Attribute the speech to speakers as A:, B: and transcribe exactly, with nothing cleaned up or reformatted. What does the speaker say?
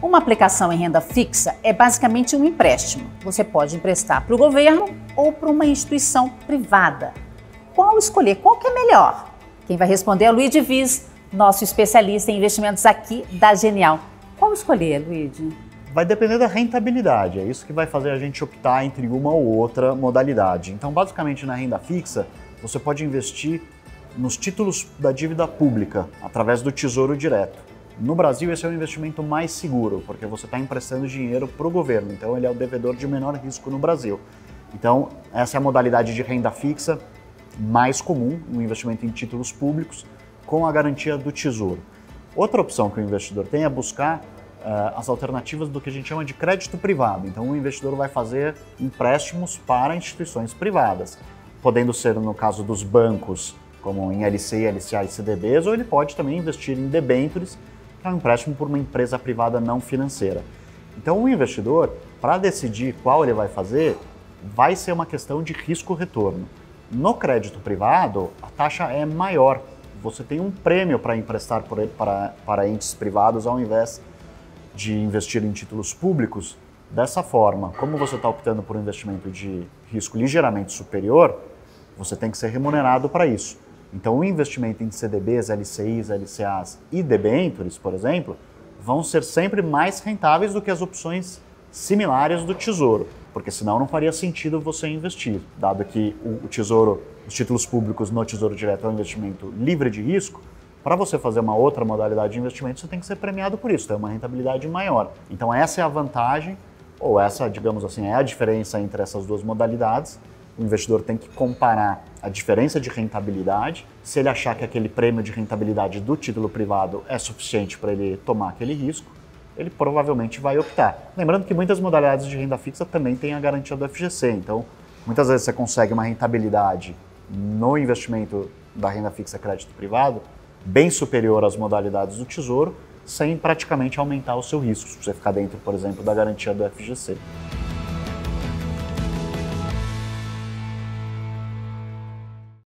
A: Uma aplicação em renda fixa é basicamente um empréstimo. Você pode emprestar para o governo ou para uma instituição privada. Qual escolher? Qual que é melhor? Quem vai responder é o Luigi Viz, nosso especialista em investimentos aqui da Genial. Qual escolher, Luigi?
B: Vai depender da rentabilidade, é isso que vai fazer a gente optar entre uma ou outra modalidade. Então, basicamente, na renda fixa, você pode investir nos títulos da dívida pública, através do Tesouro Direto. No Brasil, esse é o investimento mais seguro, porque você está emprestando dinheiro para o governo, então ele é o devedor de menor risco no Brasil. Então, essa é a modalidade de renda fixa mais comum, um investimento em títulos públicos, com a garantia do Tesouro. Outra opção que o investidor tem é buscar uh, as alternativas do que a gente chama de crédito privado. Então, o investidor vai fazer empréstimos para instituições privadas, podendo ser, no caso dos bancos, como em L C I, L C A e C D Bs, ou ele pode também investir em debêntures, que é um empréstimo por uma empresa privada não financeira. Então, o investidor, para decidir qual ele vai fazer, vai ser uma questão de risco-retorno. No crédito privado, a taxa é maior. Você tem um prêmio para emprestar por, para, para entes privados ao invés de investir em títulos públicos. Dessa forma, como você está optando por um investimento de risco ligeiramente superior, você tem que ser remunerado para isso. Então, o investimento em C D Bs, L C Is, L C As e debêntures, por exemplo, vão ser sempre mais rentáveis do que as opções similares do Tesouro, porque senão não faria sentido você investir, dado que o Tesouro, os títulos públicos no Tesouro Direto é um investimento livre de risco. Para você fazer uma outra modalidade de investimento, você tem que ser premiado por isso, ter uma rentabilidade maior. Então, essa é a vantagem, ou essa, digamos assim, é a diferença entre essas duas modalidades. O investidor tem que comparar a diferença de rentabilidade. Se ele achar que aquele prêmio de rentabilidade do título privado é suficiente para ele tomar aquele risco, ele provavelmente vai optar. Lembrando que muitas modalidades de renda fixa também têm a garantia do F G C. Então, muitas vezes você consegue uma rentabilidade no investimento da renda fixa crédito privado bem superior às modalidades do Tesouro, sem praticamente aumentar o seu risco, se você ficar dentro, por exemplo, da garantia do F G C.